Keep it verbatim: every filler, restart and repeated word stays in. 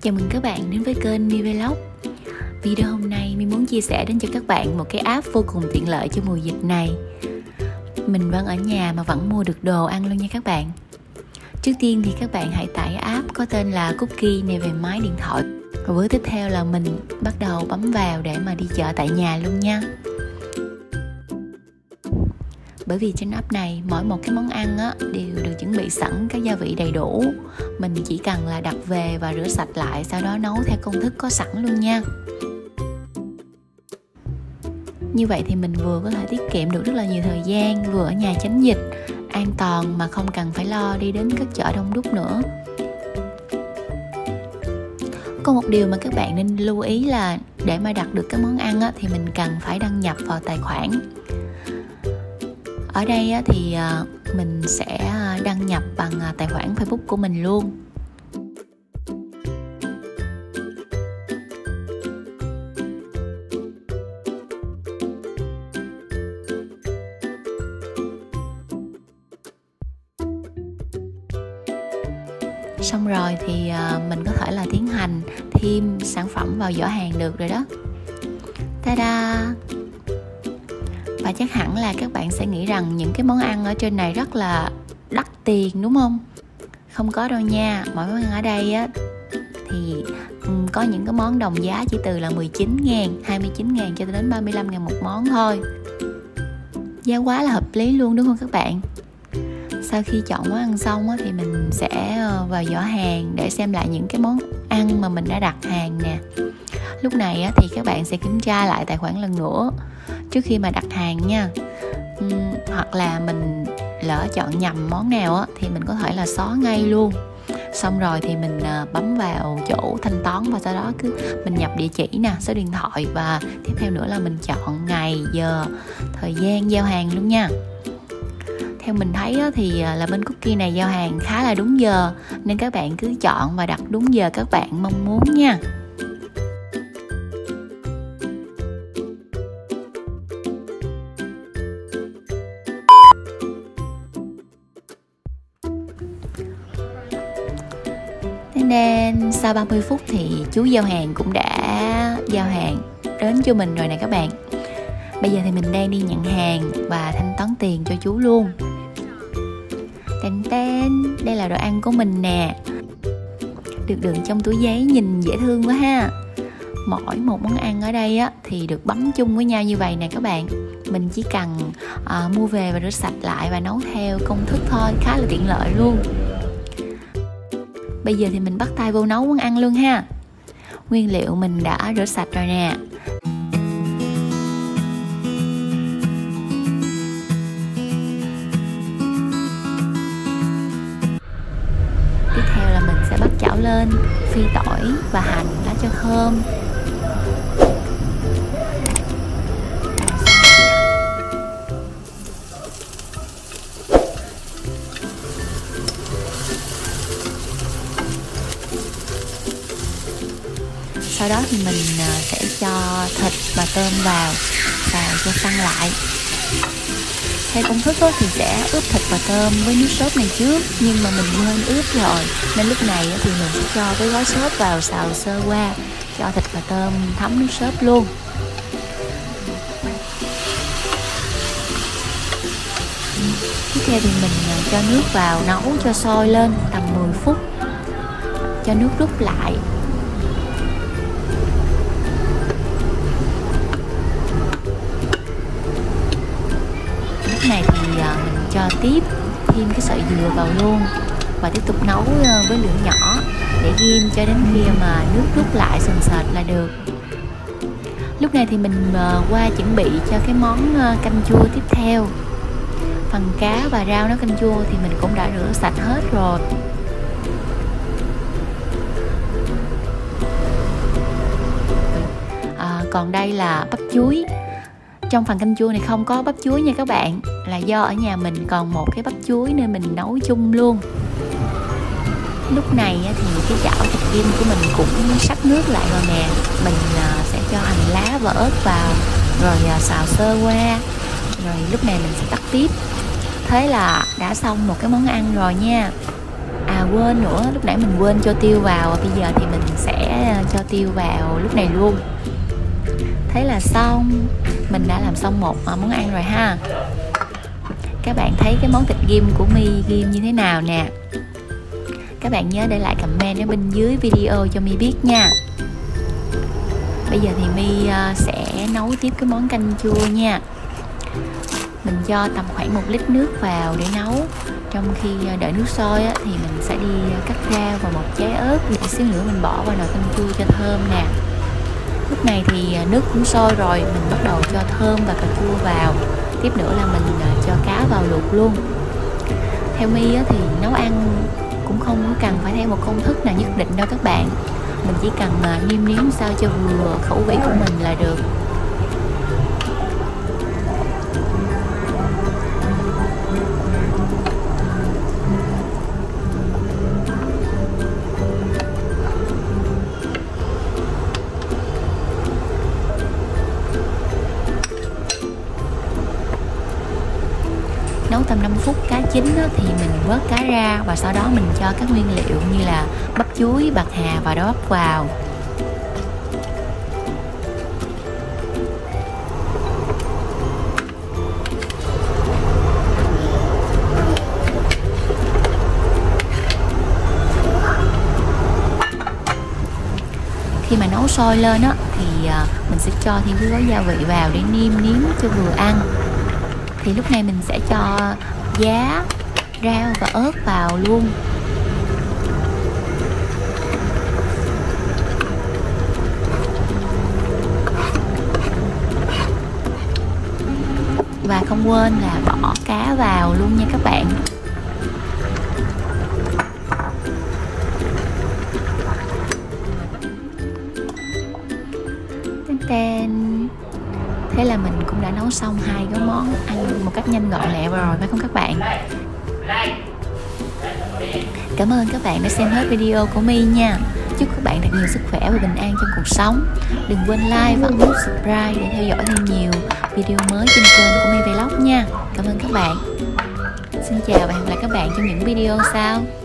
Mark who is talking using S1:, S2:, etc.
S1: Chào mừng các bạn đến với kênh My Vlog. Video hôm nay My muốn chia sẻ đến cho các bạn một cái app vô cùng tiện lợi cho mùa dịch này. Mình vẫn ở nhà mà vẫn mua được đồ ăn luôn nha các bạn. Trước tiên thì các bạn hãy tải app có tên là Cookie này về máy điện thoại. Rồi bước tiếp theo là mình bắt đầu bấm vào để mà đi chợ tại nhà luôn nha. Bởi vì trên app này mỗi một cái món ăn á, đều được chuẩn bị sẵn các gia vị đầy đủ. Mình chỉ cần là đặt về và rửa sạch lại, sau đó nấu theo công thức có sẵn luôn nha. Như vậy thì mình vừa có thể tiết kiệm được rất là nhiều thời gian, vừa ở nhà tránh dịch, an toàn mà không cần phải lo đi đến các chợ đông đúc nữa. Có một điều mà các bạn nên lưu ý là để mà đặt được cái món ăn á, thì mình cần phải đăng nhập vào tài khoản. Ở đây á, thì mình sẽ đăng nhập bằng tài khoản Facebook của mình luôn. Xong rồi thì mình có thể là tiến hành thêm sản phẩm vào giỏ hàng được rồi đó. Ta-da! Và chắc hẳn là các bạn sẽ nghĩ rằng những cái món ăn ở trên này rất là đắt tiền đúng không? Không có đâu nha. Mỗi món ăn ở đây á, thì có những cái món đồng giá chỉ từ là mười chín ngàn, hai mươi chín ngàn cho đến ba mươi lăm ngàn một món thôi. Giá quá là hợp lý luôn đúng không các bạn? Sau khi chọn món ăn xong á, thì mình sẽ vào giỏ hàng để xem lại những cái món ăn mà mình đã đặt hàng nè. Lúc này á, thì các bạn sẽ kiểm tra lại tài khoản lần nữa trước khi mà đặt hàng nha. uhm, Hoặc là mình lỡ chọn nhầm món nào á, thì mình có thể là xóa ngay luôn. Xong rồi thì mình bấm vào chỗ thanh toán và sau đó cứ mình nhập địa chỉ nè, số điện thoại và tiếp theo nữa là mình chọn ngày, giờ, thời gian giao hàng luôn nha. Theo mình thấy á, thì là bên Cookie này giao hàng khá là đúng giờ, nên các bạn cứ chọn và đặt đúng giờ các bạn mong muốn nha. Nên sau ba mươi phút thì chú giao hàng cũng đã giao hàng đến cho mình rồi nè các bạn. Bây giờ thì mình đang đi nhận hàng và thanh toán tiền cho chú luôn. Tên tên, đây là đồ ăn của mình nè. Được đựng trong túi giấy nhìn dễ thương quá ha. Mỗi một món ăn ở đây á, thì được bấm chung với nhau như vậy nè các bạn. Mình chỉ cần uh, mua về và rửa sạch lại và nấu theo công thức thôi, khá là tiện lợi luôn. Bây giờ thì mình bắt tay vô nấu món ăn luôn ha. Nguyên liệu mình đã rửa sạch rồi nè. Tiếp theo là mình sẽ bắt chảo lên, phi tỏi và hành lá cho thơm. Sau đó thì mình sẽ cho thịt và tôm vào xào cho săn lại. Theo công thức thì sẽ ướp thịt và tôm với nước sốt này trước, nhưng mà mình quên ướp rồi nên lúc này thì mình sẽ cho cái gói sốt vào xào sơ qua, cho thịt và tôm thấm nước sốt luôn. Tiếp theo thì mình cho nước vào nấu cho sôi lên tầm mười phút, cho nước rút lại. Lúc này thì mình cho tiếp thêm cái sợi dừa vào luôn và tiếp tục nấu với lửa nhỏ để ghim cho đến khi mà nước rút lại sền sệt là được. Lúc này thì mình qua chuẩn bị cho cái món canh chua tiếp theo. Phần cá và rau nấu canh chua thì mình cũng đã rửa sạch hết rồi. À, còn đây là bắp chuối. Trong phần canh chua này không có bắp chuối nha các bạn, là do ở nhà mình còn một cái bắp chuối nên mình nấu chung luôn. Lúc này thì cái chảo thịt ghim của mình cũng sắc nước lại rồi nè. Mình sẽ cho hành lá và ớt vào rồi xào sơ qua. Rồi lúc này mình sẽ tắt tiếp. Thế là đã xong một cái món ăn rồi nha. À À quên nữa, lúc nãy mình quên cho tiêu vào, bây giờ thì mình sẽ cho tiêu vào lúc này luôn. Thế là xong, mình đã làm xong một món ăn rồi ha. Các bạn thấy cái món thịt ghim của My ghim như thế nào nè? Các bạn nhớ để lại comment ở bên dưới video cho My biết nha. Bây giờ thì My sẽ nấu tiếp cái món canh chua nha. Mình cho tầm khoảng một lít nước vào để nấu. Trong khi đợi nước sôi á, thì mình sẽ đi cắt rau và một trái ớt. Để xíu nữa mình bỏ vào nồi canh chua cho thơm nè. Lúc này thì nước cũng sôi rồi, mình bắt đầu cho thơm và cà chua vào. Tiếp nữa là mình cho cá vào luộc luôn. Theo My á, thì nấu ăn cũng không cần phải theo một công thức nào nhất định đâu các bạn. Mình chỉ cần nêm nếm sao cho vừa khẩu vị của mình là được. Nấu tầm năm phút cá chín á, thì mình vớt cá ra và sau đó mình cho các nguyên liệu như là bắp chuối, bạc hà và đậu bắp vào. Khi mà nấu sôi lên á, thì mình sẽ cho thêm cái gói gia vị vào để nêm nếm cho vừa ăn. Thì lúc này mình sẽ cho giá, rau và ớt vào luôn. Và không quên là bỏ cá vào luôn nha các bạn. Tên Thế là mình cũng đã nấu xong hai cái món ăn một cách nhanh gọn lẹ rồi, phải không các bạn? Cảm ơn các bạn đã xem hết video của My nha. Chúc các bạn thật nhiều sức khỏe và bình an trong cuộc sống. Đừng quên like và ấn nút subscribe để theo dõi thêm nhiều video mới trên kênh của My Vlog nha. Cảm ơn các bạn. Xin chào và hẹn gặp lại các bạn trong những video sau.